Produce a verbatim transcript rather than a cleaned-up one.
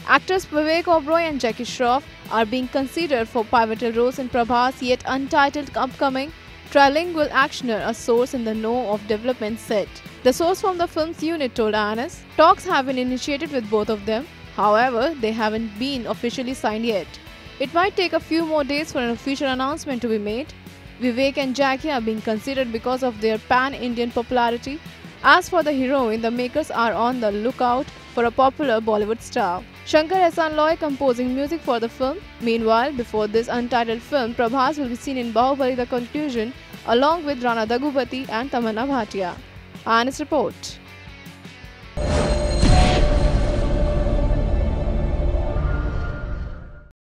Actors Vivek Oberoi and Jackie Shroff are being considered for pivotal roles in Prabhas' yet untitled upcoming trilingual actioner, a source in the know of development said. The source from the film's unit told I N S, talks have been initiated with both of them. However, they haven't been officially signed yet. It might take a few more days for an official announcement to be made. Vivek and Jackie are being considered because of their pan-Indian popularity. As for the heroine, the makers are on the lookout for a popular Bollywood star. Shankar-Ehsaan-Loy composing music for the film. Meanwhile, before this untitled film, Prabhas will be seen in Bahubali: The Conclusion along with Rana Daggubati and Tamanna Bhatia. I N S report.